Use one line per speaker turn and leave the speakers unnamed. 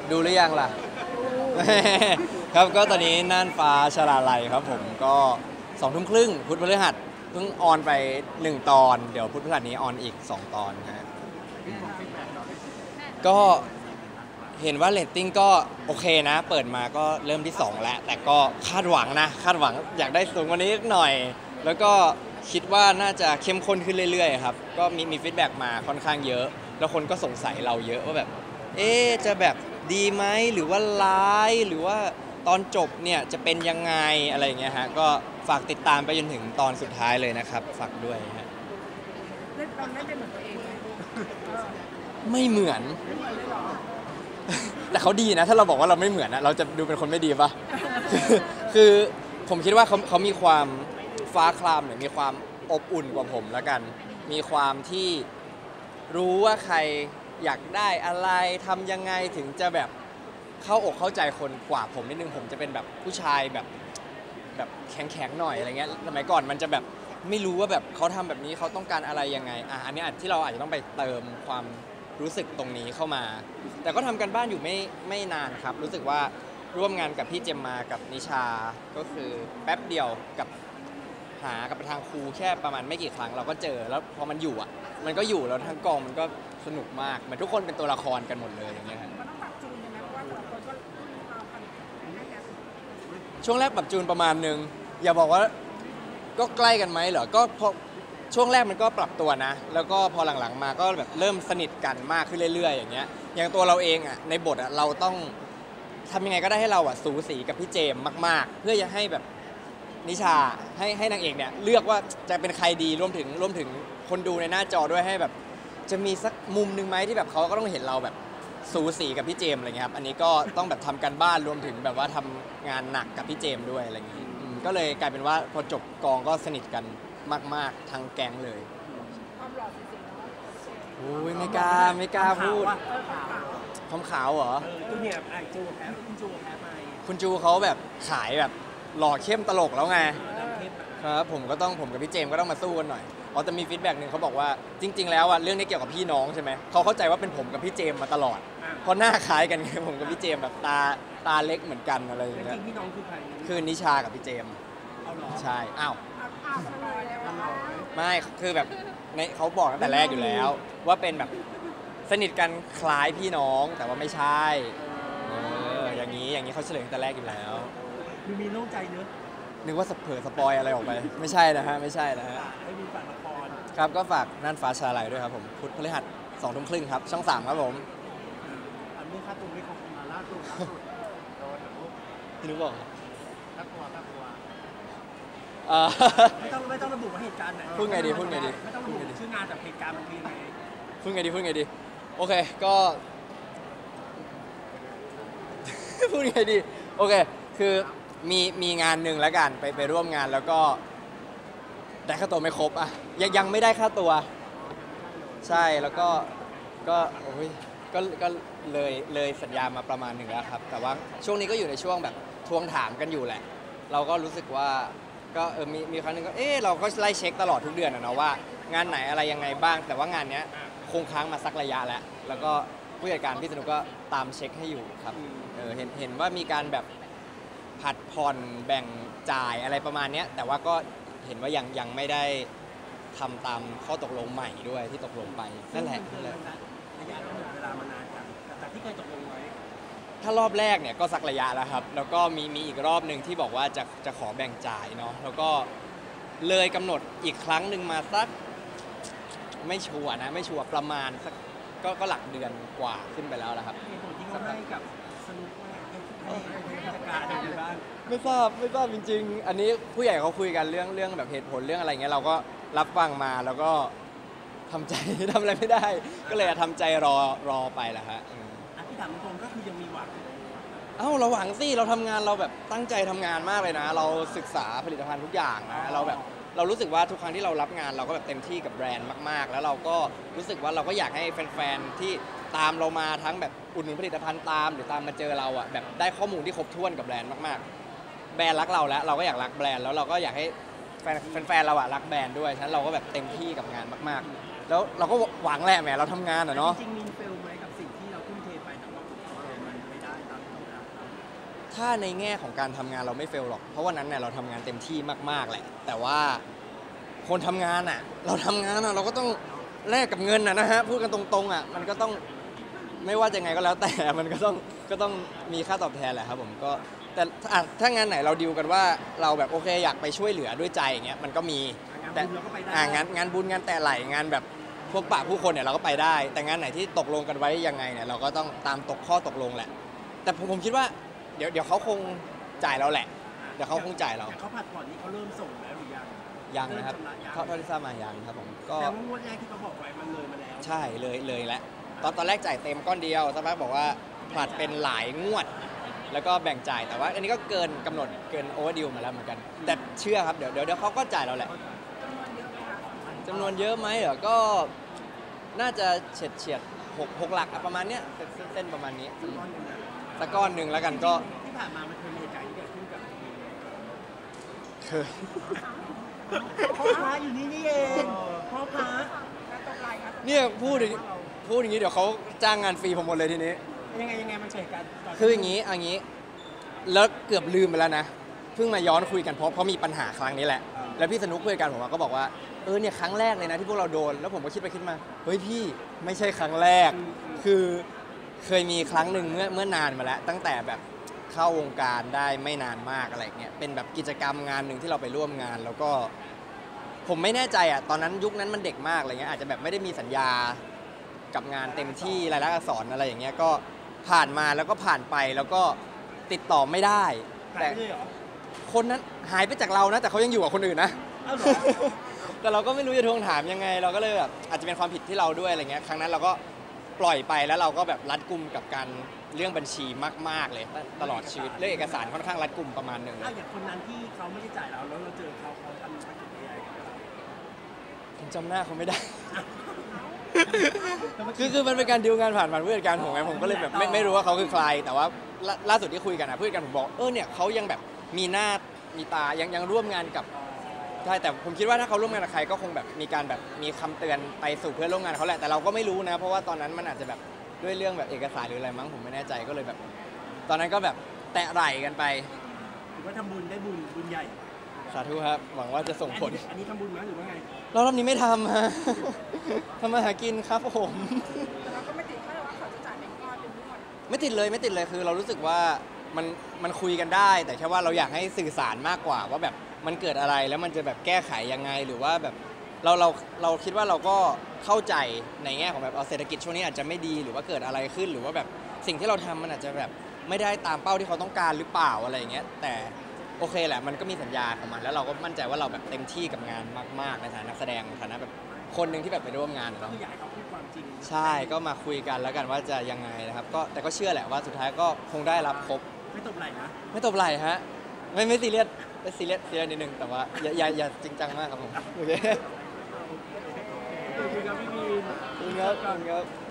ดูหรือยังล่ะ ครับก็ตอนนี้น่านฟ้าชลาลัยครับผมก็20:30พุธพฤหัสเพิ่งออนไป1 ตอนเดี๋ยวพุธพฤหัสนี้ออนอีก2 ตอนฮะก็เห็นว่าเรตติ้งก็โอเคนะเปิดมาก็เริ่มที่2แล้วแต่ก็คาดหวังอยากได้สูงกว่านี้หน่อยแล้วก็คิดว่าน่าจะเข้มข้นขึ้นเรื่อยๆครับก็มีฟีดแบ็กมาค่อนข้างเยอะแล้วคนก็สงสัยเราเยอะว่าแบบจะแบบดีไหมหรือว่าร้ายหรือว่าตอนจบเนี่ยจะเป็นยังไงอะไรอย่างเงี้ยฮะก็ฝากติดตามไปจนถึงตอนสุดท้ายเลยนะครับฝากด้วยฮะ
เล่นตอนเล่นเป็นเหมือนตัวเองเลย
ไม่เหมือน แต่เขาดีนะถ้าเราบอกว่าเราไม่เหมือนนะเราจะดูเป็นคนไม่ดีปะ คือผมคิดว่าเขามีความฟ้าคลามหรือมีความอบอุ่นกว่าผมแล้วกันมีความที่รู้ว่าใครอยากได้อะไรทำยังไงถึงจะแบบเข้าอกเข้าใจคนกว่าผมนิดนึงผมจะเป็นแบบผู้ชายแบบแข็งๆหน่อยอะไรเงี้ยสมัยก่อนมันจะแบบไม่รู้ว่าแบบเขาทำแบบนี้เขาต้องการอะไรยังไงอันนี้ที่เราอาจจะต้องไปเติมความรู้สึกตรงนี้เข้ามาแต่ก็ทำกันบ้านอยู่ไม่นานครับรู้สึกว่าร่วมงานกับพี่เจมมากับนิชาก็คือแป๊บเดียวกับหากับทางครูแค่ประมาณไม่กี่ครั้งเราก็เจอแล้วพอมันอยู่มันก็อยู่แล้วทั้งกองมันก็สนุกมากเหมือนทุกคนเป็นตัวละครกันหมดเลยอย่างเงี้ยครับ
มันต้องปรับจูนยังไงเพราะว่าแต่ละคนก็เราพันให้กัน
ช่วงแรกปรับจูนประมาณนึงอย่าบอกว่าก็ใกล้กันไหมเหรอก็พอช่วงแรกมันก็ปรับตัวนะแล้วก็พอหลังๆมาก็แบบเริ่มสนิทกันมากขึ้นเรื่อยๆอย่างเงี้ยอย่างตัวเราเองในบทเราต้องทำยังไงก็ได้ให้เราสูสีกับพี่เจมมากๆเพื่อจะให้แบบนิชาให้นางเอกเนี่ยเลือกว่าจะเป็นใครดีรวมถึงคนดูในหน้าจอด้วยให้แบบจะมีสักมุมนึงไหมที่แบบเขาก็ต้องเห็นเราแบบสูสีกับพี่เจมอะไรเงี้ยครับอันนี้ก็ต้องแบบทำการบ้านรวมถึงแบบว่าทำงานหนักกับพี่เจมด้วยอะไรอย่างงี้ก็เลยกลายเป็นว่าพอจบกองก็สนิทกันมากๆทั้งแก๊งเลย
ความหล่อจริงๆแล้ว
โอ้ยไม่กล้าพูดความขาวเหรอ
จูเนี่ยจูแพ้คุณจูแพ้ไป
คุณจูเขาแบบขายแบบหล่อเข้มตลกแล้วไงครับผมกับพี่เจมก็ต้องมาสู้กันหน่อยแต่มีฟีดแบ็กหนึ่งเขาบอกว่าจริงๆแล้วเรื่องนี้เกี่ยวกับพี่น้องใช่ไหมเขาเข้าใจว่าเป็นผมกับพี่เจมมาตลอดเพราะหน้าคล้ายกันไงผมกับพี่เจมแบบตาเล็กเหมือนกันอะไรอย่างเงี้ย
จริงพี่น้องคือใคร
คือนิชากับพี่เจม
เอาหรอ
ใช่อ้าว
สปอยแล้วว่า
ไม่คือแบบเขาบอกตั้งแต่แรกอยู่แล้วว่าเป็นแบบสนิทกันคล้ายพี่น้องแต่ว่าไม่ใช่อย่างนี้เขาเฉลยตั้งแต่แรกอยู่แล้ว
มีโล่งใจเนอะ
นึกว่าเผลอสปอยอะไรออกไปไม่ใช่นะฮะให้
มีฝากละคร
ครับก็ฝากน่านฟ้าชาลัยด้วยครับผมพุธพฤหัส20:30ครับช่อง3ครับผม
เรื่องค่าตัวไม่คงมาล่าสุดโดน
พี่นุ๊กบอก
ค่าตัวไม่ต้องระบุว่าเหตุการณ์ไหน
พูดไงดี
ไม่ต้องระบุชื่องานแต่เหตุการณ์มันคือไง
พูดไงดีโอเคก็พูดไงดีโอเคคือมีงานหนึ่งแล้วกันไปร่วมงานแล้วก็ได้ค่าตัวไม่ครบยังไม่ได้ค่าตัวใช่แล้วก็โอ้ยก็เลยสัญญามาประมาณหนึ่งแล้วครับแต่ว่าช่วงนี้ก็อยู่ในช่วงแบบทวงถามกันอยู่แหละเราก็รู้สึกว่าก็มีครั้งนึงก็เราก็ไล่เช็คตลอดทุกเดือนนะว่างานไหนอะไรยังไงบ้างแต่ว่างานเนี้ยคงค้างมาสักระยะแล้วก็ผู้จัดการพี่สนุกก็ตามเช็คให้อยู่ครับเห็นว่ามีการแบบผัดผ่อนแบ่งจ่ายอะไรประมาณนี้แต่ว่าก็เห็นว่ายังไม่ได้ทำตามข้อตกลงใหม่ด้วยที่ตกลงไปนั่นแหละ
ระยะเวลามานานจากที่เคยตกลงไว้
ถ้ารอบแรกเนี่ยก็สักระยะแล้วครับแล้วก็มีอีกรอบหนึ่งที่บอกว่าจะขอแบ่งจ่ายเนาะแล้วก็เลยกำหนดอีกครั้งหนึ่งมาสักไม่ชัวร์ประมาณสักก็หลักเดือนกว่าขึ้นไปแล้วครับ
เหตุผลที่เขาให้กับสนุกว่าให้จัดการอะไรบ้าง
ไม่ทราบจริงๆอันนี้ผู้ใหญ่เขาคุยกันเรื่องแบบเหตุผลเรื่องอะไรเงี้ยเราก็รับฟังมาแล้วก็ทำใจทำอะไรไม่ได้ก็เลยทำใจรอไปแหละฮะ
ที่ถามตรงก็คือยังมีหวัง
เราหวังสิเราทำงานเราแบบตั้งใจทำงานมากเลยนะเราศึกษาผลิตภัณฑ์ทุกอย่างนะเรารู้สึกว่าทุกครั้งที่เรารับงานเราก็แบบเต็มที่กับแบรนด์มากๆแล้วเราก็รู้สึกว่าเราก็อยากให้แฟนๆที่ตามเรามาทั้งแบบอุดหนุนผลิตภัณฑ์ตามหรือตามมาเจอเราแบบได้ข้อมูลที่ครบถ้วนกับแบรนด์มากๆแบรนด์รักเราแล้วเราก็อยากรักแบรนด์แล้วเราก็อยากให้แฟนเรารักแบรนด์ด้วยฉะนั้นเราก็แบบเต็มที่กับงานมากๆแล้วเราก็หวังแหละแหมเราทำงานเนาะ
จริงๆมีเฟลไหมกับสิ่งที่เราทุ่มเทไปแต่ว่ามันไม่ได้
ถ้าในแง่ของการทำงานเราไม่เฟลหรอกเพราะวันนั้นเนี่ยเราทำงานเต็มที่มากๆแหละแต่ว่าคนทำงานอ่ะเราทำงานอ่ะเราก็ต้องแลกกับเงินนะฮะพูดกันตรงๆอ่ะมันก็ต้องไม่ว่าจะไงก็แล้วแต่มันก็ต้องมีค่าตอบแทนแหละครับผมก็แต่ถ้างานไหนเราดีลกันว่าเราแบบโอเคอยากไปช่วยเหลือด้วยใจอย่างเงี้ยมันก็มีแต่งานบุญงานแต่ไหลงานแบบพวกปะผู้คนเนี่ยเราก็ไปได้แต่งานไหนที่ตกลงกันไว้ยังไงเนี่ยเราก็ต้องตามข้อตกลงแหละแต่ผมคิดว่าเดี๋ยวเขาคงจ่ายเราแหละเดี๋ยวเขาคงจ่ายเรา
แต่เขาผัดผ่อนนี่เขาเริ่มส่งแล้วหรือยัง
ยังนะครับ
เริ่มชำระยัง
เท่าที่ทราบมายังครับผมก็
แต่ว่างวดแรกที่เขาบอกไว้มันเลยมาแล้ว
ใช่เลยแล้วตอนแรกจ่ายเต็มก้อนเดียวสักพักบอกว่าผลัดเป็นหลายงวด แล้วก็แบ่งจ่ายแต่ว่าอันนี้ก็เกินกำหนดเกินโอเวอร์ดิวมาแล้วเหมือนกัน แต่เชื่อครับเดี๋ยวเขาก็จ่ายเราแหละจำนวนเยอะไหมเหรอก็น่าจะเฉียดหกหลักอะประมาณเนี้ยเส้นประมาณนี้สักก้อนหนึ่งแล้วกันก็
ที่ผ่านมามันเคยมีเหตุการณ์ที่เกิดขึ้นกับ
เคย
พ่อพระอยู่นี่นี่เองพ่อพระ
แล้วตกไหลครับ
เนี่ยพูดอย่างนี้เดี๋ยวเขาจ้างงานฟรีผมหมดเลยทีนี้
ยังไงมันเกิดการก่น
คืออย่างนี้แล้วเกือบลืมไปแล้วนะเพิ่งมาย้อนคุยกันเพราะมีปัญหาครั้งนี้แหละ แล้วพี่สนุกคุยกันผมก็บอกว่าเนี่ยครั้งแรกเลยนะที่พวกเราโดนแล้วผมก็คิดไปคิดมาเฮ้ยพี่ไม่ใช่ครั้งแรกคือเคยมีครั้งหนึ่งเมื่อนานมาแล้ว ตั้งแต่แบบเข้าวงการได้ไม่นานมากอะไรเงี้ยเป็นแบบกิจกรรมงานหนึ่งที่เราไปร่วมงาน แล้วก็ผมไม่แน่ใจอ่ะตอนนั้นยุคนั้นมันเด็กมากอะไรเงี้ยอาจจะแบบไม่ได้มีสัญญากับงานเต็มที่รายลักษณ์อักษรอะไรอย่างเงี้ยก็ผ่านมาแล้วก็ผ่านไปแล้วก็ติดต่อไม่ได้
หาย
แต่
ไปเลยเหรอ
คนนั้นหายไปจากเรานะแต่เขายังอยู่กับคนอื่นนะ
อ้าวเหรอ
แต่เราก็ไม่รู้จะทวงถามยังไง เราก็เลยแบบอาจจะเป็นความผิดที่เราด้วยอะไรเงี้ยครั้งนั้นเราก็ปล่อยไปแล้วเราก็แบบรัดกุมกับการเรื่องบัญชีมากๆเลยตลอดชีวิตเรื่องเอกสารค่อนข้างรัดกุมประมาณหนึ่ง
อ้าวอย่างคนนั้นที่เขาไม่ได้จ่ายเราแล้วเราเจอเขาทำปฏิกิริยากับเรา
ผมจำหน้าเขาไม่ได้ คือมันเป็นการดีลงานผ่านผู้จัดการผมไงผมก็เลยแบบไม่รู้ว่าเขาคือใครแต่ว่าล่าสุดที่คุยกันนะผู้จัดการผมบอกเนี่ยเขายังแบบมีหน้ามีตายังร่วมงานกับใช่แต่ผมคิดว่าถ้าเขาร่วมงานกับใครก็คงแบบมีการแบบมีคำเตือนไปสู่เพื่อนร่วมงานเขาแหละแต่เราก็ไม่รู้นะเพราะว่าตอนนั้นมันอาจจะแบบด้วยเรื่องแบบเอกสารหรืออะไรมั้งผมไม่แน่ใจก็เลยแบบ ตอนนั้นก็แบบแตะไหล่กันไป
ถือว่าทำบุญได้บุญใหญ่
สาธุครับหวังว่าจะส่งผล
อันนี้ทำบุญไหมหรือว่าไง
รอบนี้ไม่ทำฮะ ทำมาหากินครับผม
แต่เราก็ไม่ติดแค่ว่าเขาจะจ่ายเป็นก้อนเป็นงวด
ไม่ติดเลยคือเรารู้สึกว่ามันคุยกันได้ แต่แค่ว่าเราอยากให้สื่อสารมากกว่าว่าแบบมันเกิดอะไรแล้วมันจะแบบแก้ไขยังไงหรือว่าแบบเราคิดว่าเราก็เข้าใจในแง่ของแบบเศรษฐกิจช่วงนี้อาจจะไม่ดีหรือว่าเกิดอะไรขึ้นหรือว่าแบบสิ่งที่เราทำมันอาจจะแบบไม่ได้ตามเป้าที่เขาต้องการหรือเปล่าอะไรอย่างเงี้ยแต่โอเคแหละมันก็มีสัญญาของมันแล้วเราก็มั่นใจว่าเราแบบเต็มที่กับงานมากๆในฐานะนักแสดงในฐานะแบบคนหนึ่งที่แบบไปร่วมงาน
ก็
เนาะ
คืออยากให้เขาพูดความจริง
ใช่ก็มาคุยกันแล้วกันว่าจะยังไงนะครับก็แต่ก็เชื่อแหละว่าสุดท้ายก็คงได้รับครบ
ไม่ตบไหล่นะ
ไม่ตบไหล่ฮะไม่ซีเรียสไม่ซีเรียสนิดนึงแต่ว่าอย่าจริงจังมากครับผมโอเค
ขอบคุณครับพี่บีน
ขอบคุณครับ